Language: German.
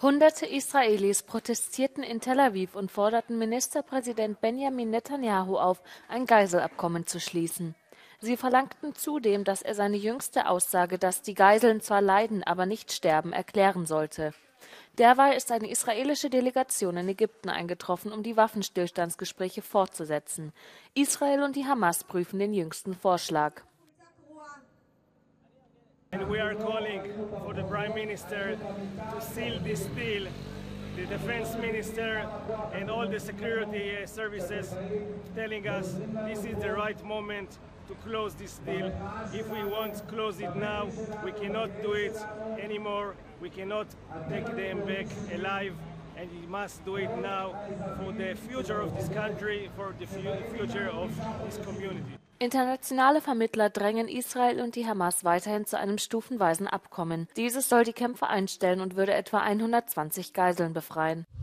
Hunderte Israelis protestierten in Tel Aviv und forderten Ministerpräsident Benjamin Netanyahu auf, ein Geiselabkommen zu schließen. Sie verlangten zudem, dass er seine jüngste Aussage, dass die Geiseln zwar leiden, aber nicht sterben, erklären sollte. Derweil ist eine israelische Delegation in Ägypten eingetroffen, um die Waffenstillstandsgespräche fortzusetzen. Israel und die Hamas prüfen den jüngsten Vorschlag. And we are calling for the Prime Minister to seal this deal. The Defense Minister and all the security services telling us this is the right moment to close this deal. If we won't close it now, we cannot do it anymore. We cannot take them back alive, and we must do it now for the future of this country, for the future of this community. Internationale Vermittler drängen Israel und die Hamas weiterhin zu einem stufenweisen Abkommen. Dieses soll die Kämpfe einstellen und würde etwa 120 Geiseln befreien.